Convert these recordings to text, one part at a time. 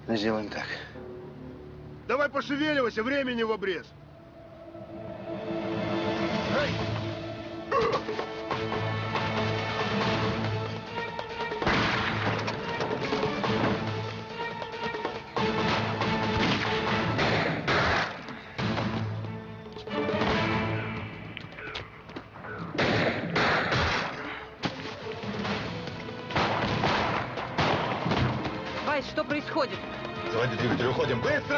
Сделаем так. Давай пошевеливайся, времени в обрез. Вайс, что происходит? Заводи двигатель, уходим. Быстро!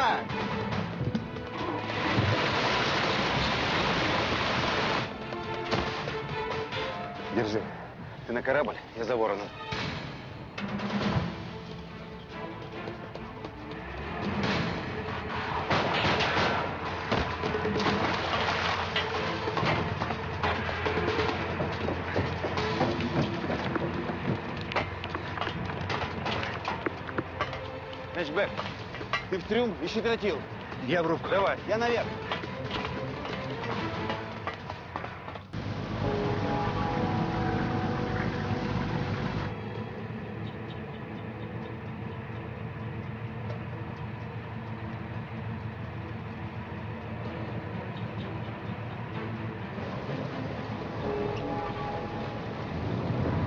Держи. Ты на корабль, я за вороном. Хэтчбэк, ты в трюм, ищи тротил. Я в рубку. Давай, я наверх.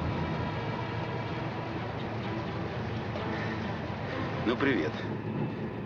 Ну, привет.